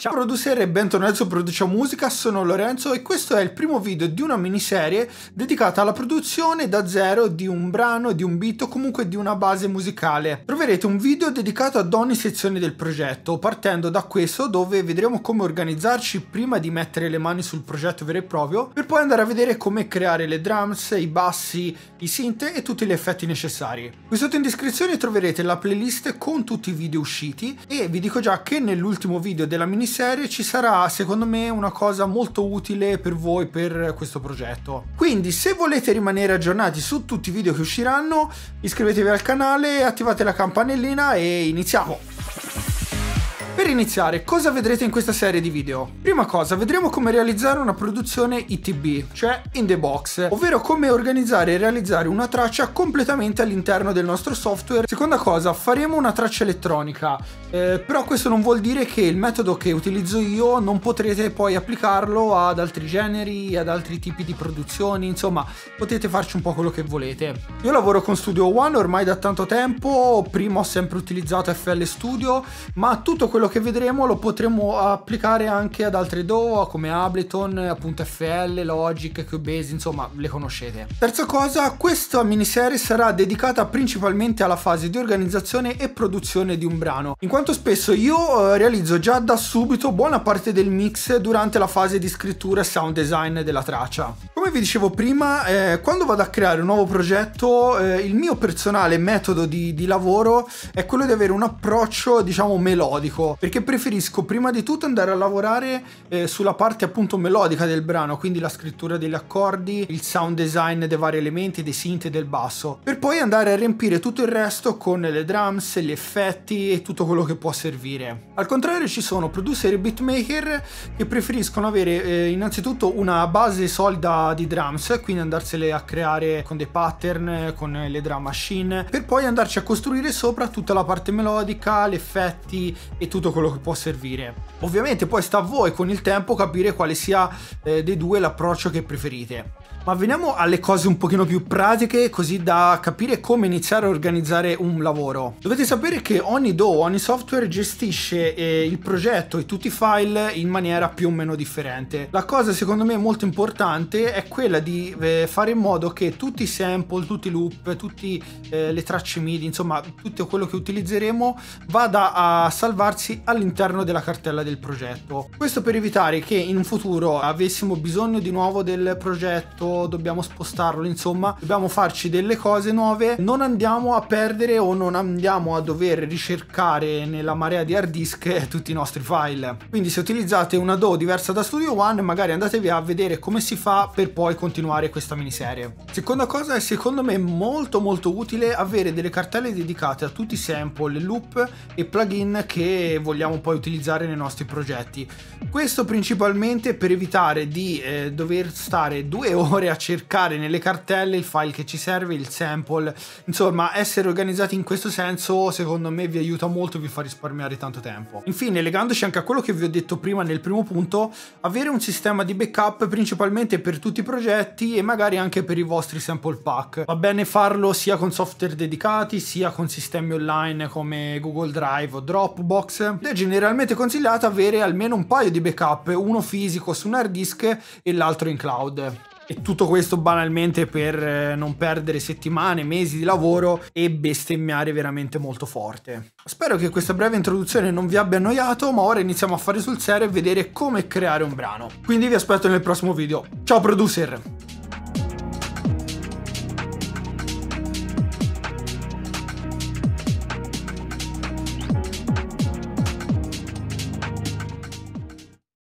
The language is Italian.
Ciao producer e bentornati su Produciamo Musica, sono Lorenzo e questo è il primo video di una miniserie dedicata alla produzione da zero di un brano, di un beat o comunque di una base musicale. Troverete un video dedicato ad ogni sezione del progetto, partendo da questo dove vedremo come organizzarci prima di mettere le mani sul progetto vero e proprio, per poi andare a vedere come creare le drums, i bassi, i synth e tutti gli effetti necessari. Qui sotto in descrizione troverete la playlist con tutti i video usciti e vi dico già che nell'ultimo video della miniserie ci sarà secondo me una cosa molto utile per voi per questo progetto. Quindi se volete rimanere aggiornati su tutti i video che usciranno, iscrivetevi al canale, attivate la campanellina e iniziamo! Per iniziare, cosa vedrete in questa serie di video? Prima cosa, vedremo come realizzare una produzione ITB, cioè in the box, ovvero come organizzare e realizzare una traccia completamente all'interno del nostro software. Seconda cosa, faremo una traccia elettronica, però questo non vuol dire che il metodo che utilizzo io non potrete poi applicarlo ad altri generi, ad altri tipi di produzioni, insomma, potete farci un po' quello che volete. Io lavoro con Studio One ormai da tanto tempo, prima ho sempre utilizzato FL Studio, ma tutto quello che vedremo lo potremo applicare anche ad altre DAW come Ableton, appunto FL, Logic, Cubase, insomma le conoscete. Terza cosa, questa miniserie sarà dedicata principalmente alla fase di organizzazione e produzione di un brano, in quanto spesso io realizzo già da subito buona parte del mix durante la fase di scrittura e sound design della traccia. Come vi dicevo prima, quando vado a creare un nuovo progetto, il mio personale metodo di lavoro è quello di avere un approccio diciamo melodico, perché preferisco prima di tutto andare a lavorare sulla parte appunto melodica del brano, quindi la scrittura degli accordi, il sound design dei vari elementi, dei synth e del basso, per poi andare a riempire tutto il resto con le drums, gli effetti e tutto quello che può servire. Al contrario ci sono producer e beatmaker che preferiscono avere innanzitutto una base solida di drums, quindi andarsele a creare con dei pattern, con le drum machine, per poi andarci a costruire sopra tutta la parte melodica, gli effetti e tutto quello che può servire. Ovviamente poi sta a voi con il tempo capire quale sia dei due l'approccio che preferite. Ma veniamo alle cose un pochino più pratiche, così da capire come iniziare a organizzare un lavoro. Dovete sapere che ogni DAW, ogni software gestisce il progetto e tutti i file in maniera più o meno differente. La cosa secondo me molto importante è quella di fare in modo che tutti i sample, tutti i loop, tutte le tracce MIDI, insomma tutto quello che utilizzeremo vada a salvarsi all'interno della cartella del progetto. Questo per evitare che in un futuro avessimo bisogno di nuovo del progetto, dobbiamo spostarlo, insomma dobbiamo farci delle cose nuove, non andiamo a perdere o non andiamo a dover ricercare nella marea di hard disk tutti i nostri file. Quindi se utilizzate una DAW diversa da Studio One, magari andatevi a vedere come si fa per poi continuare questa miniserie. Seconda cosa, è secondo me molto utile avere delle cartelle dedicate a tutti i sample, loop e plugin che vogliamo poi utilizzare nei nostri progetti. Questo principalmente per evitare di dover stare 2 ore a cercare nelle cartelle il file che ci serve, il sample, insomma essere organizzati in questo senso secondo me vi aiuta molto, vi fa risparmiare tanto tempo. Infine, legandoci anche a quello che vi ho detto prima nel primo punto, avere un sistema di backup principalmente per tutti i progetti e magari anche per i vostri sample pack. Va bene farlo sia con software dedicati sia con sistemi online come Google Drive o Dropbox. È generalmente consigliato avere almeno un paio di backup, uno fisico su un hard disk e l'altro in cloud. E tutto questo banalmente per non perdere settimane, mesi di lavoro e bestemmiare veramente molto forte. Spero che questa breve introduzione non vi abbia annoiato, ma ora iniziamo a fare sul serio e vedere come creare un brano. Quindi vi aspetto nel prossimo video. Ciao producer!